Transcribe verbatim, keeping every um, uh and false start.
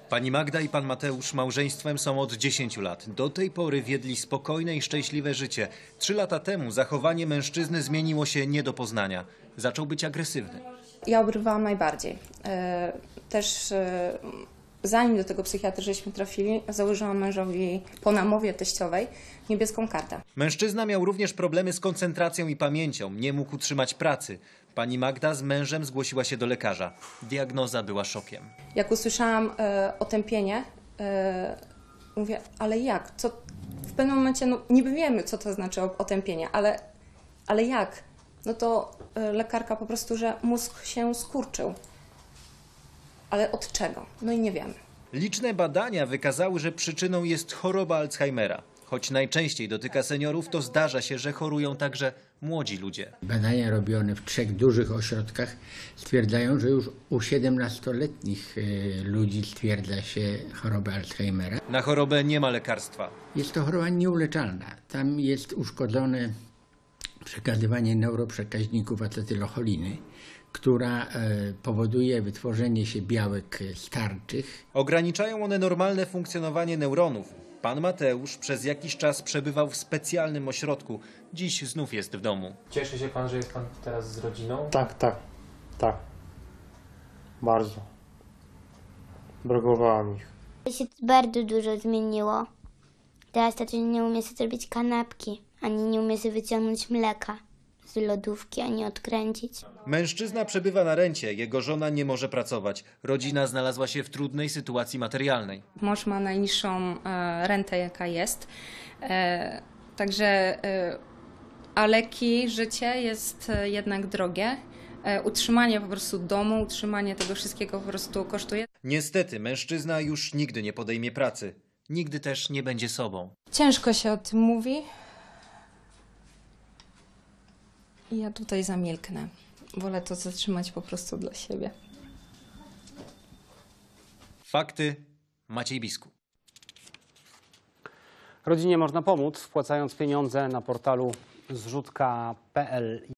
Pani Magda i pan Mateusz małżeństwem są od dziesięciu lat. Do tej pory wiedli spokojne i szczęśliwe życie. Trzy lata temu zachowanie mężczyzny zmieniło się nie do poznania. Zaczął być agresywny. Ja obrywałam najbardziej. Też zanim do tego psychiatry żeśmy trafili, założyłam mężowi po namowie teściowej niebieską kartę. Mężczyzna miał również problemy z koncentracją i pamięcią. Nie mógł utrzymać pracy. Pani Magda z mężem zgłosiła się do lekarza. Diagnoza była szokiem. Jak usłyszałam e, otępienie, e, mówię, ale jak? Co? W pewnym momencie no, niby wiemy, co to znaczy otępienie, ale, ale jak? No to e, lekarka po prostu, że mózg się skurczył. Ale od czego? No i nie wiemy. Liczne badania wykazały, że przyczyną jest choroba Alzheimera. Choć najczęściej dotyka seniorów, to zdarza się, że chorują także młodzi ludzie. Badania robione w trzech dużych ośrodkach stwierdzają, że już u siedemnastoletnich ludzi stwierdza się chorobę Alzheimera. Na chorobę nie ma lekarstwa. Jest to choroba nieuleczalna. Tam jest uszkodzone przekazywanie neuroprzekaźników acetylocholiny, która powoduje wytworzenie się białek starczych. Ograniczają one normalne funkcjonowanie neuronów. Pan Mateusz przez jakiś czas przebywał w specjalnym ośrodku. Dziś znów jest w domu. Cieszy się pan, że jest pan teraz z rodziną? Tak, tak, tak. Bardzo. Brakowałam ich. To się bardzo dużo zmieniło. Teraz tato nie umie sobie zrobić kanapki, ani nie umie sobie wyciągnąć mleka z lodówki, ani odkręcić. Mężczyzna przebywa na rencie, jego żona nie może pracować. Rodzina znalazła się w trudnej sytuacji materialnej. Mąż ma najniższą e, rentę, jaka jest. E, także, e, a leki, życie jest e, jednak drogie. E, utrzymanie po prostu domu, utrzymanie tego wszystkiego po prostu kosztuje. Niestety mężczyzna już nigdy nie podejmie pracy. Nigdy też nie będzie sobą. Ciężko się o tym mówi. I ja tutaj zamilknę. Wolę to zatrzymać po prostu dla siebie. Fakty. Maciej Biskup. Rodzinie można pomóc, wpłacając pieniądze na portalu zrzutka kropka pe el.